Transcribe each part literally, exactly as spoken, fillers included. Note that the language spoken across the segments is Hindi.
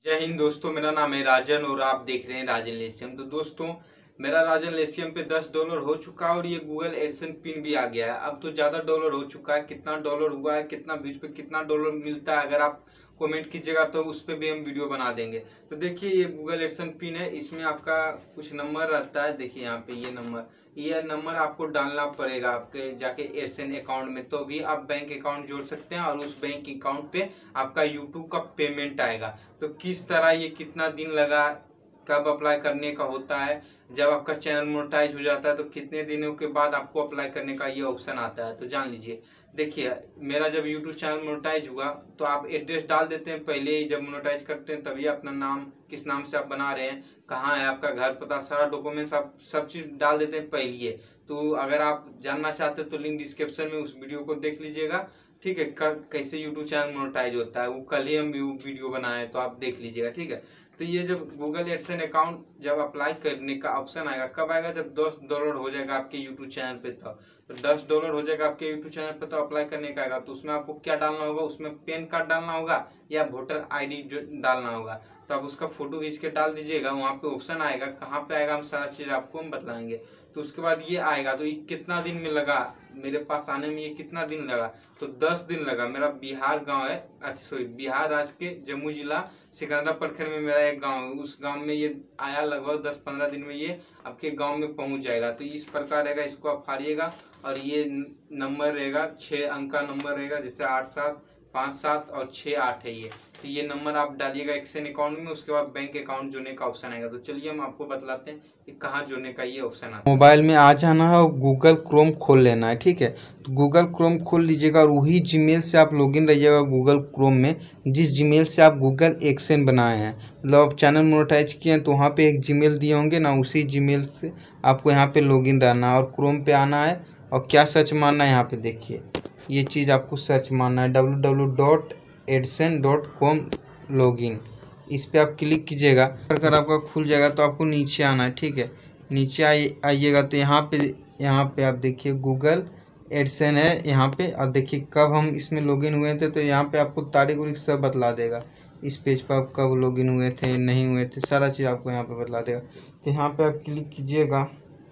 जय हिंद दोस्तों, मेरा नाम है राजन और आप देख रहे हैं राजन लेशियम। तो दोस्तों, मेरा राजन लेशियम पे दस डॉलर हो चुका है और ये गूगल एडसेंस पिन भी आ गया है। अब तो ज़्यादा डॉलर हो चुका है। कितना डॉलर हुआ है, कितना व्यूज पे कितना डॉलर मिलता है, अगर आप कमेंट कीजिएगा तो उस पर भी हम वीडियो बना देंगे। तो देखिए, ये गूगल एडसेंस पिन है। इसमें आपका कुछ नंबर रहता है। देखिए यहाँ पे ये नंबर ये नंबर आपको डालना पड़ेगा आपके जाके एडसेंस अकाउंट में, तो भी आप बैंक अकाउंट जोड़ सकते हैं और उस बैंक अकाउंट पे आपका यूट्यूब का पेमेंट आएगा। तो किस तरह, ये कितना दिन लगा, कब अप्लाई करने का होता है, जब आपका चैनल मोनेटाइज हो जाता है तो कितने दिनों के बाद आपको अप्लाई करने का ये ऑप्शन आता है, तो जान लीजिए। देखिए, मेरा जब यूट्यूब चैनल मोनेटाइज हुआ तो आप एड्रेस डाल देते हैं पहले ही। जब मोनेटाइज करते हैं तभी अपना नाम, किस नाम से आप बना रहे हैं, कहाँ है आपका घर पता, सारा डॉक्यूमेंट्स आप सब चीज डाल देते हैं पहले ही। तो अगर आप जानना चाहते हैं तो लिंक डिस्क्रिप्शन में उस वीडियो को देख लीजिएगा, ठीक है। कैसे यूट्यूब चैनल मोनेटाइज होता है वो कल ही हम वीडियो बनाए, तो आप देख लीजिएगा, ठीक है। तो ये जब गूगल एडसेंस अकाउंट जब अप्लाई करने का ऑप्शन आएगा, कब आएगा, जब दस डॉलर हो जाएगा आपके यूट्यूब चैनल पे। तो तो दस डॉलर हो जाएगा आपके यूट्यूब चैनल पे तो अप्लाई करने का आएगा। तो उसमें आपको क्या डालना होगा, उसमें पैन कार्ड डालना होगा या वोटर आईडी डालना होगा। तो आप उसका फोटो खींच के डाल दीजिएगा। वहाँ पे ऑप्शन आएगा, कहाँ पे आएगा हम सारा चीज आपको हम बतलाएंगे। तो उसके बाद ये आएगा। तो ये कितना दिन में लगा मेरे पास आने में, ये कितना दिन लगा, तो दस दिन लगा। मेरा बिहार गांव है, अच्छा सॉरी बिहार राज्य के जम्मू जिला सिकंदरा प्रखंड में मेरा एक गांव है। उस गांव में ये आया, लगभग दस पंद्रह दिन में ये आपके गांव में पहुंच जाएगा। तो इस प्रकार रहेगा, इसको आप फाड़िएगा और ये नंबर रहेगा, छह अंक का नंबर रहेगा, जैसे आठ सात पाँच सात और छः आठ है ये। तो ये नंबर आप डालिएगा एक्सेन अकाउंट में। उसके बाद बैंक अकाउंट जोड़ने का ऑप्शन आएगा। तो चलिए हम आपको बतलाते हैं कि कहाँ जोड़ने का ये ऑप्शन आता है। मोबाइल में आ जाना है और गूगल क्रोम खोल लेना है, ठीक है। तो गूगल क्रोम खोल लीजिएगा और वही जीमेल से आप लॉगिन रहिएगा गूगल क्रोम में, जिस जीमेल से आप गूगल एक्सेन बनाए हैं। मतलब आप चैनल मोनेटाइज किए हैं तो वहाँ पे एक जीमेल दिए होंगे ना, उसी जीमेल से आपको यहाँ पे लॉगिन रहना है और क्रोम पे आना है। और क्या सर्च मारना है, यहाँ पे देखिए ये चीज़ आपको सर्च मारना है, W W W dot AdSense dot com login. इस पर आप क्लिक कीजिएगा। अगर आपका खुल जाएगा तो आपको नीचे आना है, ठीक है। नीचे आइएगा तो यहाँ पे यहाँ पे आप देखिए गूगल एडसेंस है यहाँ पे। और देखिए कब हम इसमें लॉगिन हुए थे, तो यहाँ पे आपको तारीख उरीख सब बतला देगा। इस पेज पर आप कब लॉगिन हुए थे, नहीं हुए थे, सारा चीज़ आपको यहाँ पे बतला देगा। तो यहाँ पे आप क्लिक कीजिएगा,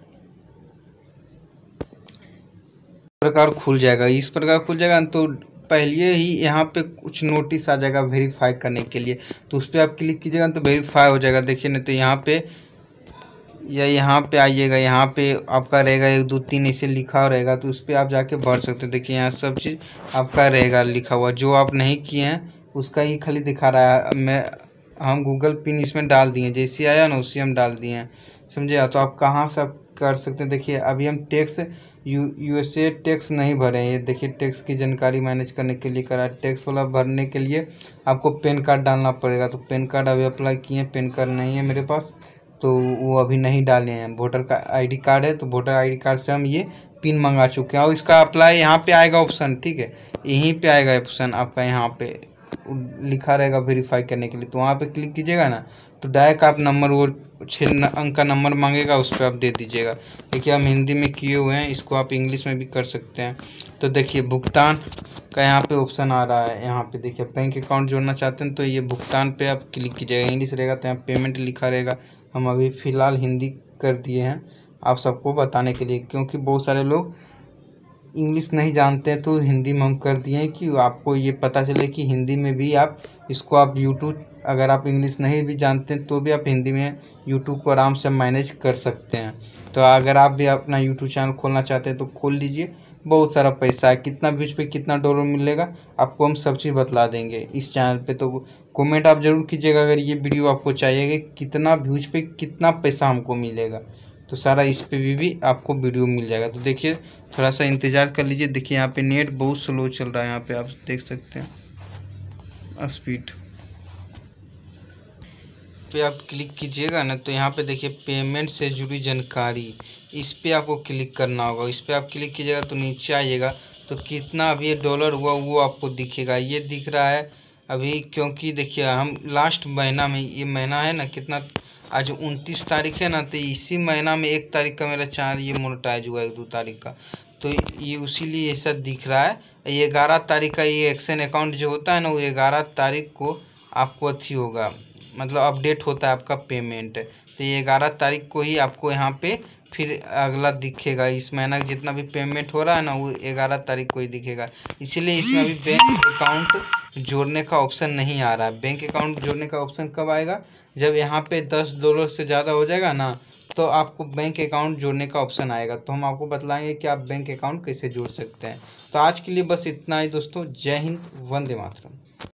प्रकार खुल जाएगा। इस प्रकार खुल जाएगा तो पहले ही यहाँ पे कुछ नोटिस आ जाएगा वेरीफाई करने के लिए। तो उस पर आप क्लिक कीजिएगा तो वेरीफाई हो जाएगा। देखिए नहीं तो यहाँ पे या यहाँ पे आइएगा, यहाँ पे आपका रहेगा एक दो तीन ऐसे लिखा रहेगा, तो उस पर आप जाके भर सकते हैं। देखिए यहाँ सब चीज़ आपका रहेगा लिखा हुआ। जो आप नहीं किए हैं उसका ही खाली दिखा रहा है। मैं हम गूगल पिन इसमें डाल दिए, जैसे आया ना उसी हम डाल दिए हैं, समझे। तो आप कहाँ से कर सकते हैं। देखिए अभी हम टैक्स यू यूएसए टैक्स नहीं भरे हैं। ये देखिए टैक्स की जानकारी मैनेज करने के लिए करा। टैक्स वाला भरने के लिए आपको पैन कार्ड डालना पड़ेगा। तो पैन कार्ड अभी अप्लाई किए हैं, पैन कार्ड नहीं है मेरे पास, तो वो अभी नहीं डाले हैं। वोटर का आईडी कार्ड है, तो वोटर आईडी कार्ड से हम ये पिन मंगा चुके हैं। और इसका अप्लाई यहाँ पे आएगा ऑप्शन, ठीक है, यहीं पे आएगा ऑप्शन आपका, यहाँ पे लिखा रहेगा वेरीफाई करने के लिए। तो वहाँ पे क्लिक कीजिएगा ना, तो डायरेक्ट आप नंबर, वो छः अंक का नंबर मांगेगा, उस पर आप दे दीजिएगा। देखिए हम हिंदी में किए हुए हैं, इसको आप इंग्लिश में भी कर सकते हैं। तो देखिए भुगतान का यहाँ पे ऑप्शन आ रहा है। यहाँ पे देखिए बैंक अकाउंट जोड़ना चाहते हैं तो ये भुगतान पे आप क्लिक कीजिएगा। इंग्लिश रहेगा तो यहाँ पेमेंट लिखा रहेगा। हम अभी फ़िलहाल हिंदी कर दिए हैं आप सबको बताने के लिए, क्योंकि बहुत सारे लोग इंग्लिश नहीं जानते हैं, तो हिंदी में हम कर दिए हैं कि आपको ये पता चले कि हिंदी में भी आप इसको आप यूट्यूब, अगर आप इंग्लिश नहीं भी जानते हैं तो भी आप हिंदी में यूट्यूब को आराम से मैनेज कर सकते हैं। तो अगर आप भी अपना यूट्यूब चैनल खोलना चाहते हैं तो खोल लीजिए। बहुत सारा पैसा है, कितना व्यूज पे कितना डॉलर मिलेगा आपको हम सब चीज़ बतला देंगे इस चैनल पे। तो कमेंट आप ज़रूर कीजिएगा अगर ये वीडियो आपको चाहिए कि कितना व्यूज पे कितना पैसा हमको मिलेगा, तो सारा इस पे भी, भी आपको वीडियो मिल जाएगा। तो देखिए थोड़ा सा इंतज़ार कर लीजिए। देखिए यहाँ पे नेट बहुत स्लो चल रहा है, यहाँ पे आप देख सकते हैं स्पीड पे आप क्लिक कीजिएगा ना, तो यहाँ पे देखिए पेमेंट से जुड़ी जानकारी, इस पे आपको क्लिक करना होगा। इस पे आप क्लिक कीजिएगा तो नीचे आइएगा तो कितना अभी ये डॉलर हुआ वो आपको दिखेगा। ये दिख रहा है अभी, क्योंकि देखिए हम लास्ट महीना में, ये महीना है ना कितना, आज उनतीस तारीख है ना, तो इसी महीना में एक तारीख का मेरा चैनल ये मोनेटाइज हुआ है, एक दो तारीख का, तो ये उसी लिए ऐसा दिख रहा है। ये ग्यारह तारीख का ये एक्शन अकाउंट जो होता है ना, वो ग्यारह तारीख को आपको अच्छी होगा, मतलब अपडेट होता है आपका पेमेंट। तो ये ग्यारह तारीख को ही आपको यहाँ पे फिर अगला दिखेगा, इस महीना का जितना भी पेमेंट हो रहा है ना वो ग्यारह तारीख को ही दिखेगा। इसीलिए इसमें अभी बैंक अकाउंट जोड़ने का ऑप्शन नहीं आ रहा है। बैंक अकाउंट जोड़ने का ऑप्शन कब आएगा? जब यहाँ पे दस डॉलर से ज़्यादा हो जाएगा ना, तो आपको बैंक अकाउंट जोड़ने का ऑप्शन आएगा। तो हम आपको बतलाएंगे कि आप बैंक अकाउंट कैसे जोड़ सकते हैं। तो आज के लिए बस इतना ही दोस्तों। जय हिंद, वंदे मातरम।